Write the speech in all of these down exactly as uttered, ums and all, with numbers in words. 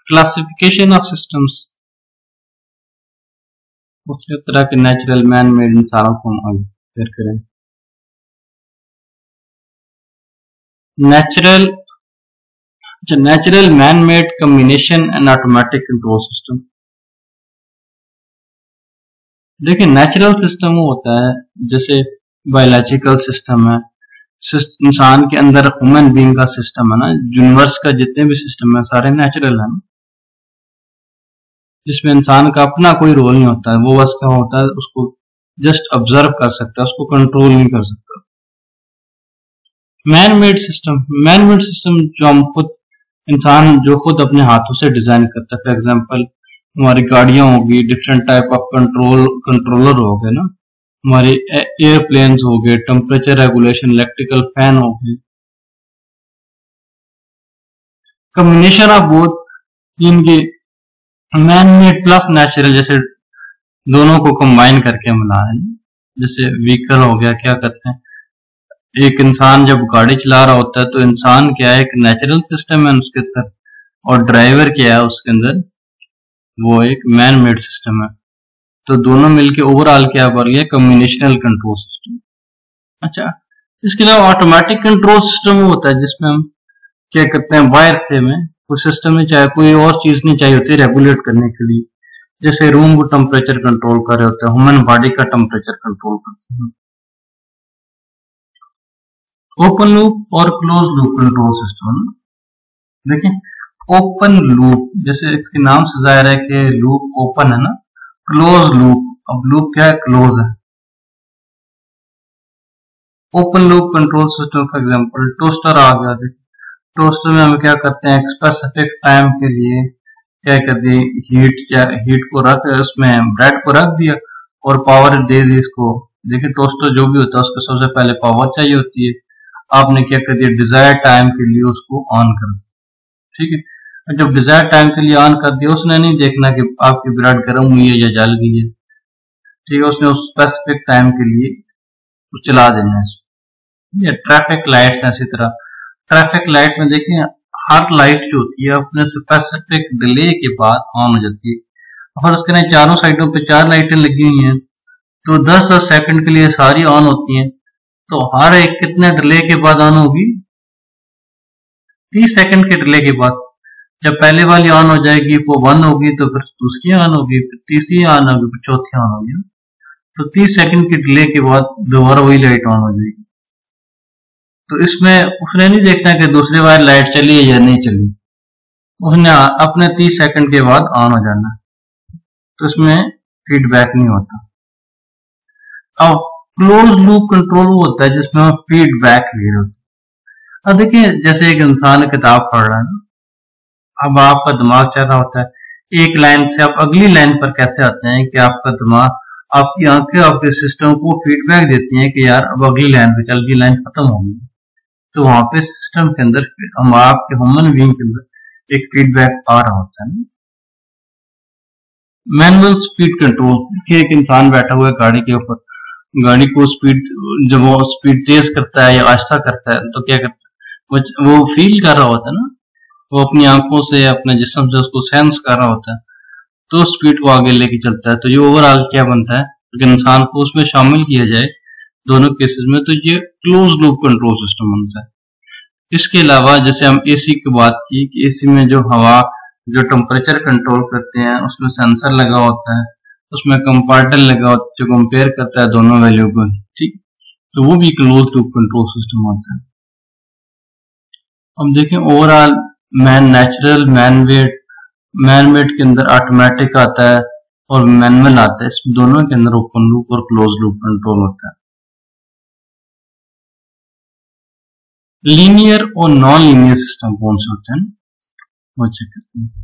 Classification of systems, मुख्तलिफ तरह के नेचुरल मैन मेड इंसानों को हम फिर करें। Natural natural man made combination and automatic control system. देखिए नेचुरल सिस्टम वो होता है जैसे बायोलॉजिकल सिस्टम है, इंसान के अंदर ह्यूमन बीइंग का सिस्टम है ना, यूनिवर्स का जितने भी सिस्टम है सारे नेचुरल है, जिसमें इंसान का अपना कोई रोल नहीं होता है। वो बस क्या होता है, उसको जस्ट ऑब्जर्व कर सकता है, उसको कंट्रोल नहीं कर सकता। Man made system, man made system जो हम खुद इंसान जो खुद अपने हाथों से डिजाइन करता है। फॉर एग्जांपल हमारी गाड़ियां होगी, different type of control controller हो गए ना, हमारे एयरप्लेन्स हो गए, टेम्परेचर रेगुलेशन, इलेक्ट्रिकल फैन हो गए। कम्बिनेशन ऑफ बोथ इनके मैन मेड प्लस नेचुरल, जैसे दोनों को कंबाइन करके हम बना रहे हैं। जैसे व्हीकल हो गया, क्या करते हैं, एक इंसान जब गाड़ी चला रहा होता है तो इंसान क्या है, एक नेचुरल सिस्टम है उसके अंदर, और ड्राइवर क्या है उसके अंदर, वो एक मैन मेड सिस्टम है। तो दोनों मिलके ओवरऑल क्या बन गया, कम्बिनेशनल कंट्रोल सिस्टम। अच्छा, इसके अलावा ऑटोमेटिक कंट्रोल सिस्टम होता है जिसमें हम क्या करते हैं, वायर से में कोई सिस्टम नहीं चाहिए, कोई और चीज नहीं चाहिए होती रेगुलेट करने के लिए। जैसे रूम को टेम्परेचर कंट्रोल कर रहे होते हैं, ह्यूमन बॉडी का टेम्परेचर कंट्रोल करते हैं। ओपन लूप और क्लोज लूप कंट्रोल सिस्टम। देखिए ओपन लूप, जैसे इसके नाम से जाहिर है कि लूप ओपन है ना। क्लोज लूप, अब लूप क्या है, क्लोज है। Open loop control system for example toaster आ गया। देखिए टोस्टर में हम क्या करते हैं, एक स्पेसिफिक टाइम के लिए क्या कर दिए, हीट क्या हीट को रख उसमें ब्रेड को रख दिया और पावर दे दी इसको। देखिए टोस्टर जो भी होता है उसको सबसे पहले पावर चाहिए होती है। आपने क्या कर दिया, डिजायर टाइम के लिए उसको ऑन कर दिया, ठीक है। जब डिजायर टाइम के लिए ऑन कर दिया, उसने नहीं देखना कि आपकी ब्रेड गर्म हुई है या जल गई है, ठीक है। उसने उस स्पेसिफिक टाइम के लिए चला देना है। ये ट्रैफिक लाइट्स ऐसी तरह, ट्रैफिक लाइट में देखिए हर लाइट जो होती है अपने स्पेसिफिक डिले के बाद ऑन हो जाती है। और उसके ना चारों साइडों पे चार लाइटें लगी हुई हैं, तो दस दस सेकंड के लिए सारी ऑन होती हैं। तो हर एक कितने डिले के बाद ऑन होगी, तीस सेकंड के डिले के बाद। जब पहले वाली ऑन हो जाएगी वो बंद होगी, तो फिर दूसरी ऑन होगी, फिर तीसरी ऑन होगी, फिर चौथी ऑन होगी। तो तीस सेकंड के डिले के बाद दोबारा वही लाइट ऑन हो जाएगी। तो इसमें उसने नहीं देखना कि दूसरी बार लाइट चली है या नहीं चली, उसने अपने तीस सेकंड के बाद ऑन हो जाना, तो इसमें फीडबैक नहीं होता। अब क्लोज लूप कंट्रोल होता है जिसमें हम फीडबैक ले रहे होते हैं। अब देखिए जैसे एक इंसान किताब पढ़ रहा है ना, अब आपका दिमाग चल रहा होता है, एक लाइन से आप अगली लाइन पर कैसे आते हैं कि आपका दिमाग, आपकी आंखें आपके सिस्टम को फीडबैक देती हैं कि यार अब अगली लाइन पे चल, अगली लाइन खत्म होगी। तो वहां पे सिस्टम के अंदर हम आपके ह्यूमन बीइंग के अंदर एक फीडबैक आ रहा होता है। मैनुअल स्पीड कंट्रोल, कि एक इंसान बैठा हुआ है गाड़ी के ऊपर, गाड़ी को स्पीड, जब वो स्पीड तेज करता है या आहिस्ता करता है तो क्या करता है, वो फील कर रहा होता है ना, वो अपनी आंखों से अपने जिस्म से उसको सेंस कर रहा होता है, तो स्पीड को आगे लेके चलता है। तो ये ओवरऑल क्या बनता है, अगर इंसान को उसमें शामिल किया जाए दोनों केसेस में, तो ये क्लोज लूप कंट्रोल सिस्टम बनता है। इसके अलावा जैसे हम एसी की बात की कि एसी में जो हवा जो टेम्परेचर कंट्रोल करते हैं उसमें सेंसर लगा होता है, उसमें कंपार्टर लगा होता है जो कंपेयर करता है दोनों वैल्यू को, ठीक। तो वो भी क्लोज लूप कंट्रोल सिस्टम होता है। अब देखें overall man natural man made, man made के अंदर ऑटोमेटिक आता है और मैनुअल आता है, इस दोनों के अंदर ओपन लूप और क्लोज लूप कंट्रोल होता है। लीनियर और नॉन लीनियर सिस्टम कौन से होते हैं वो चेक करते हैं।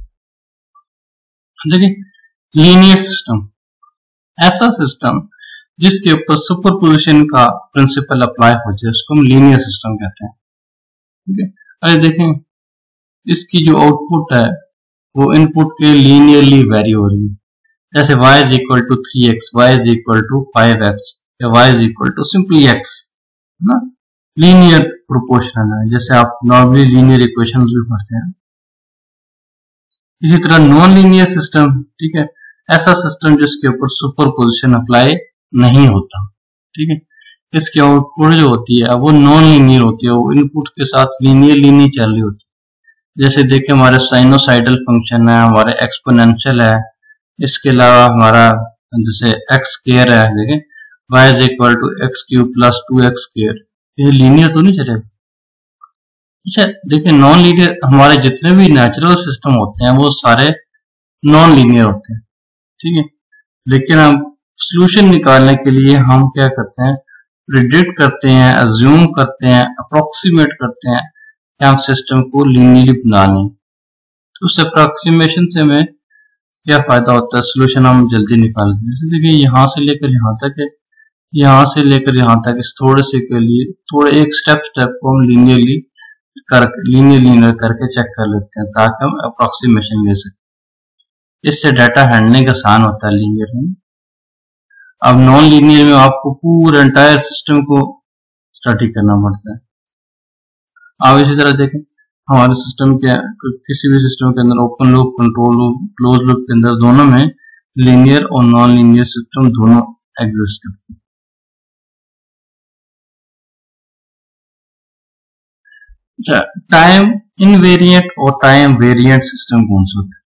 देखिए लीनियर सिस्टम ऐसा सिस्टम जिसके ऊपर सुपरपोजिशन का प्रिंसिपल अप्लाई हो जाए उसको हम लीनियर सिस्टम कहते हैं, ठीक है। अरे देखें इसकी जो आउटपुट है वो इनपुट के लीनियरली वेरी हो रही है, जैसे y is equal to three x, y is equal to five x या y is equal to simply x, ना लीनियर प्रोपोर्शनल है, जैसे आप नॉर्मली लीनियर इक्वेशंस भी पढ़ते हैं। इसी तरह नॉन लीनियर सिस्टम, ठीक है, ऐसा सिस्टम जिसके ऊपर सुपर पोजिशन अप्लाई नहीं होता, ठीक है, इसकी आउटपुट जो होती है वो नॉन लीनियर होती है, वो इनपुट के साथ लीनियरली नहीं चल रही होती। जैसे देखिए हमारे साइनोसाइडल फंक्शन है, हमारे एक्सपोनेंशियल है, इसके अलावा हमारा जैसे एक्स स्क्वायर है, देखें y is equal to x cube plus two x square, ये लीनियर तो नहीं चलेगा। अच्छा देखिए नॉन लीनियर हमारे जितने भी नेचुरल सिस्टम होते हैं वो सारे नॉन लीनियर होते हैं, ठीक है, लेकिन हम सोल्यूशन निकालने के लिए हम क्या करते हैं, प्रिडिक्ट करते हैं, अज्यूम करते हैं, अप्रोक्सीमेट करते हैं कि हम सिस्टम को लीनियरली बना लें। तो उस अप्रोक्सीमेशन से हमें क्या फायदा होता है, सोल्यूशन हम जल्दी निकाल लेते हैं। जैसे देखिए यहाँ से लेकर यहाँ तक है, यहाँ से लेकर यहाँ तक इस थोड़े से के लिए थोड़े एक स्टेप स्टेप को हम लीनियरली कर लीनियर लीनियर करके चेक कर लेते हैं ताकि हम अप्रोक्सीमेशन ले सकें। इससे डाटा हैंडलिंग आसान होता है लीनियर में। अब नॉन लीनियर में आपको पूरे एंटायर सिस्टम को स्टडी करना पड़ता है। आप इसी तरह देखें हमारे सिस्टम के किसी भी सिस्टम के अंदर open loop, control loop, close loop के अंदर दोनों में लीनियर और नॉन लीनियर सिस्टम दोनों एग्जिस्ट करते हैं। टाइम इनवेरिएंट और टाइम वेरिएंट सिस्टम कौन सा होता है?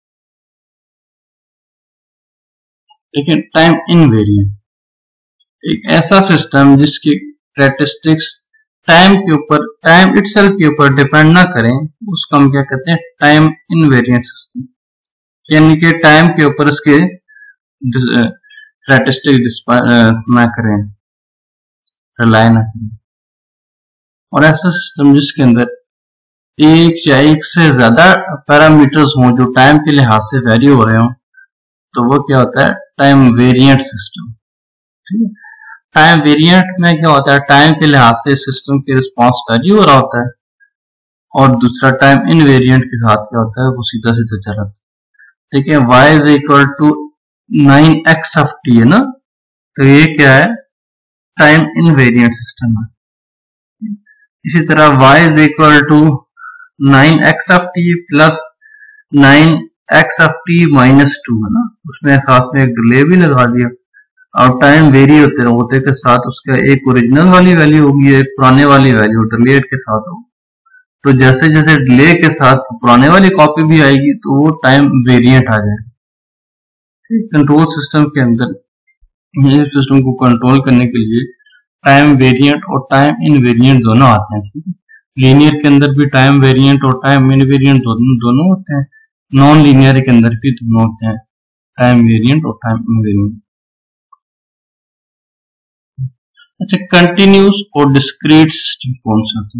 लेकिन टाइम इनवेरिएंट एक ऐसा सिस्टम जिसकी कैरेक्टरिस्टिक्स टाइम के ऊपर टाइम इटसेल्फ के ऊपर डिपेंड ना करें, उसको हम क्या कहते हैं, टाइम इनवेरिएंट सिस्टम। यानी कि टाइम के ऊपर इसके कैरेक्टरिस्टिक ना करें, रिलाई ना करें। और ऐसा सिस्टम जिसके अंदर एक या एक से ज्यादा पैरामीटर्स हों जो टाइम के लिहाज से वेरी हो रहे हों, तो वो क्या होता है, टाइम वेरिएंट सिस्टम। ठीक है, टाइम वेरिएंट में क्या होता है, टाइम के लिहाज से सिस्टम की रिस्पॉन्स वेरी हो रहा होता है, और दूसरा टाइम इनवेरिएंट के साथ क्या होता है, वो सीधा सीधा चल रहा होता है। ठीक है, y is equal to nine x of t है ना, तो ये क्या है, टाइम इनवेरिएंट सिस्टम है। इसी तरह y is equal to nine x of t plus nine x of t minus two है ना, उसमें साथ में एक डिले भी लगा दिया। और टाइम वेरी होते होते के साथ उसका एक ओरिजिनल वाली वैल्यू होगी, एक पुराने वाली वैल्यू डिलेड के साथ होगी। तो जैसे जैसे डिले के साथ पुराने वाली कॉपी भी आएगी तो वो टाइम वेरिएंट आ जाएगा। कंट्रोल सिस्टम के अंदर सिस्टम को कंट्रोल करने के लिए टाइम वेरिएंट और टाइम इनवेरिएंट दोनों आते हैं। लीनियर के अंदर भी टाइम वेरिएंट और टाइम इनवेरिएंट दोनों दोनों होते हैं, नॉन लीनियर के अंदर भी दोनों होते हैं, टाइम वेरिएंट और टाइम इनवेरिएंट। अच्छा, कंटिन्यूस और डिस्क्रीट सिस्टम कौन सा होता है?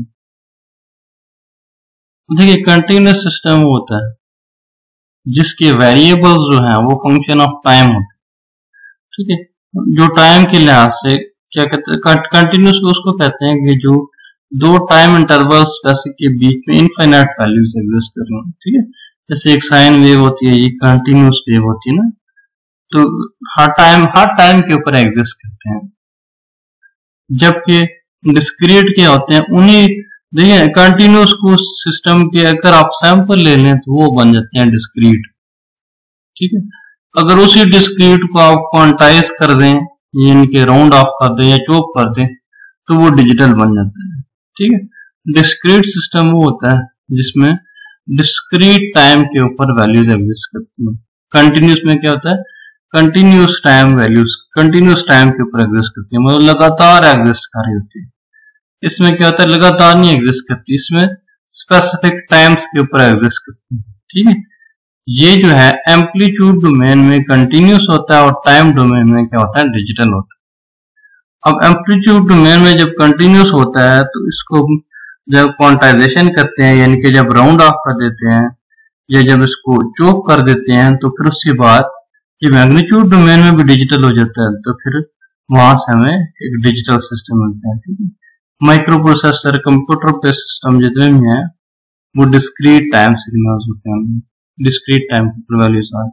देखिए कंटिन्यूस सिस्टम वो होता है जिसके वेरिएबल्स जो हैं वो फंक्शन ऑफ टाइम होते हैं। ठीक है, जो टाइम के लिहाज से क्या कहते हैं, कंटिन्यूस उसको कहते हैं कि जो दो टाइम इंटरवल्स वैसे के बीच में इनफाइनाइट वैल्यूज एग्जिस्ट कर रही हैं। ठीक है, जैसे एक साइन वेव होती है, ये कंटिन्यूस वेव होती है ना, तो हर टाइम हर टाइम के ऊपर एग्जिस्ट करते हैं। जबकि डिस्क्रीट क्या होते हैं, उन्हीं देखिए कंटिन्यूस को सिस्टम के अगर आप सैंपल ले लें तो वो बन जाते हैं डिस्क्रीट। ठीक है, अगर उसी डिस्क्रीट को आप क्वांटाइज कर दें, यानी कि राउंड ऑफ कर दें या चॉप कर दें, तो वो डिजिटल बन जाता है। ठीक है, डिस्क्रीट सिस्टम वो होता है जिसमें डिस्क्रीट टाइम के ऊपर वैल्यूज एग्जिस्ट करती हैं। कंटिन्यूस में क्या होता है, continuous time values continuous time के ऊपर एग्जिस्ट करती है, मतलब लगातार एग्जिस्ट कर रही होती है। इसमें क्या होता है, लगातार नहीं एग्जिस्ट करती, इसमें स्पेसिफिक टाइम्स के ऊपर एग्जिस्ट करती है। ठीक है, ये जो है एम्पलीट्यूड डोमेन में कंटिन्यूस होता है और टाइम डोमेन में क्या होता है, डिजिटल होता है। अब एम्पलीट्यूड डोमेन में जब कंटिन्यूस होता है तो इसको जब क्वांटाइजेशन करते हैं, यानी कि जब राउंड ऑफ कर देते हैं या जब इसको चोक कर देते हैं, तो फिर उसके बाद ये मैग्नीट्यूड डोमेन में भी डिजिटल हो जाता है, तो फिर वहां से हमें एक डिजिटल सिस्टम मिलता है। ठीक है, microprocessor, computer based system जितने भी हैं वो डिस्क्रीट टाइम सिग्नल्स होते हैं, discrete time values are.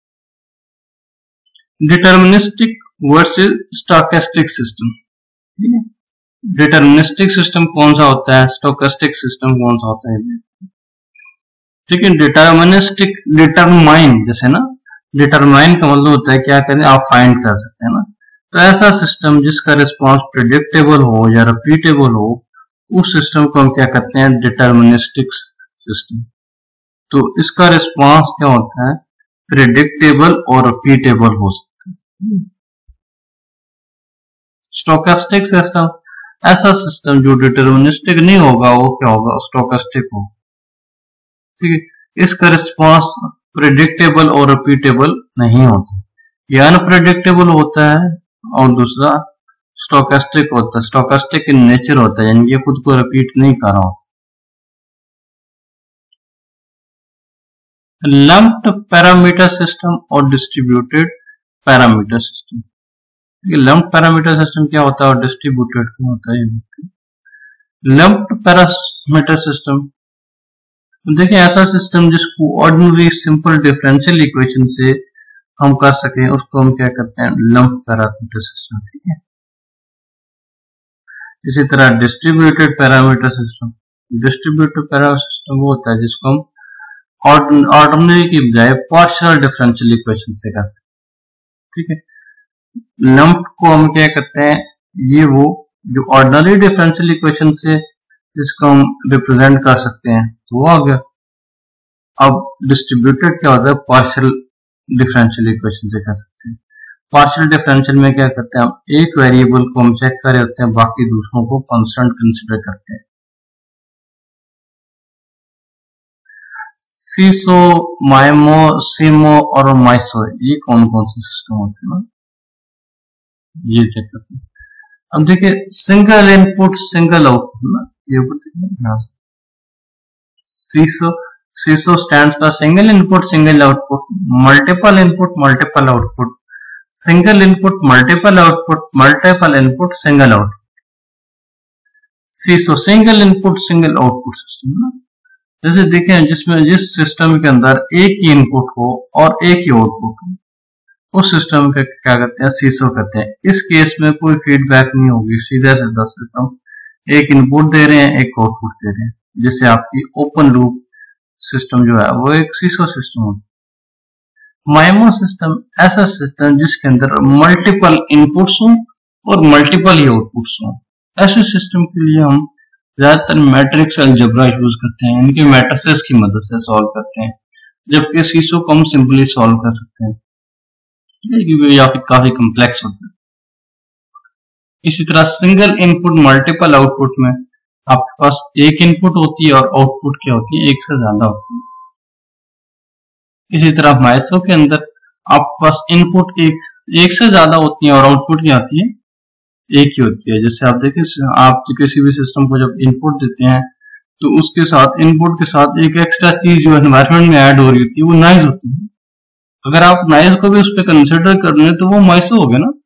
Deterministic versus stochastic system. Deterministic system कौन सा होता है, स्टोकेस्टिक सिस्टम कौन सा होता है? ठीक है। डिटर्मिनिस्टिक, डिटरमाइन जैसे ना, डिटरमाइन का मतलब होता है क्या करें, आप फाइंड कर सकते हैं ना। तो ऐसा सिस्टम जिसका रिस्पॉन्स प्रिडिक्टेबल हो या रिपीटेबल हो, उस सिस्टम को हम क्या कहते हैं, डिटर्मिनिस्टिक सिस्टम। तो इसका रिस्पॉन्स क्या होता है, प्रिडिक्टेबल और रिपीटेबल हो सकता है। स्टोकेस्टिक सिस्टम, ऐसा सिस्टम जो डिटर्मिनिस्टिक नहीं होगा, वो क्या होगा, स्टोकेस्टिक होगा। ठीक है। इसका रिस्पॉन्स प्रेडिक्टेबल और रिपीटेबल नहीं होता, ये अनप्रेडिक्टेबल होता है, और दूसरा स्टोकेस्टिक होता है। स्टोकेस्टिक इन नेचर होता है, यानी ये खुद को रिपीट नहीं कर रहा होता। लम्प्ड पैरामीटर सिस्टम और distributed parameter system. Lumped parameter system क्या होता है और डिस्ट्रीब्यूटेड क्या होता है। लम्प्ड पैरामीटर सिस्टम, देखिए ऐसा सिस्टम जिसको ऑर्डिनरी सिंपल डिफरेंशियल इक्वेशन से हम कर सकें, उसको हम क्या करते हैं, लम्प्ड पैरामीटर सिस्टम। ठीक है। इसी तरह distributed parameter system, distributed parameter system वो होता है जिसको हम ऑर्डिनरी की बजाय पार्शियल डिफरेंशियल इक्वेशन से कर सकते। ठीक है। लम्प को हम क्या करते हैं, ये वो जो ऑर्डिनरी डिफरेंशियल इक्वेशन से जिसको हम रिप्रेजेंट कर सकते हैं, तो वो आ गया। अब डिस्ट्रीब्यूटेड क्या होता है, पार्शियल डिफरेंशियल इक्वेशन से कर सकते हैं। पार्शियल डिफरेंशियल में क्या करते हैं, हम एक वेरिएबल को हम चेक कर रहे होते हैं, बाकी दूसरों को कांस्टेंट कंसीडर करते हैं। सीसो, माइमो, सीमो और माइसो, ये कौन कौन से सिस्टम होते हैं ना, ये चेक करते हैं। अब देखिए सिंगल इनपुट सिंगल आउटपुट ना, ये ऊपर SISO, SISO stands for single input single output, multiple input multiple output, single input multiple output, multiple input single output. SISO single input single output system ना, जैसे देखें जिसमें जिस सिस्टम के अंदर एक ही इनपुट हो और एक ही आउटपुट हो, उस सिस्टम का क्या करते हैं, सीसो कहते हैं। इस केस में कोई फीडबैक नहीं होगी, सीधा सीधा सिस्टम एक इनपुट दे रहे हैं, एक आउटपुट दे रहे हैं, जिससे आपकी ओपन लूप सिस्टम जो है वो एक सीसो सिस्टम होता है। माइमो सिस्टम ऐसा सिस्टम जिसके अंदर मल्टीपल इनपुट्स हों और मल्टीपल ही आउटपुट्स हों। ऐसे सिस्टम के लिए हम ज्यादातर मैट्रिक्स अलजेब्रा यूज करते हैं, इनके मैट्रिसेस की मदद से सॉल्व करते हैं, जबकि सीसो को हम सिंपली सॉल्व कर सकते हैं, क्योंकि या फिर काफी कॉम्प्लेक्स होता है। इसी तरह सिंगल इनपुट मल्टीपल आउटपुट में आपके पास एक इनपुट होती है और आउटपुट क्या होती है, एक से ज्यादा होती है। इसी तरह माइसो के अंदर आपके पास इनपुट एक एक से ज्यादा होती है और आउटपुट क्या होती है, एक ही होती है। जैसे आप देखें, आप किसी भी सिस्टम को जब इनपुट देते हैं तो उसके साथ इनपुट के साथ एक एक्स्ट्रा चीज जो एनवायरमेंट में ऐड हो रही होती है, वो नॉइज होती है। अगर आप नॉइज को भी उस पर कंसिडर कर रहे हैं तो वो माइसो हो गया ना,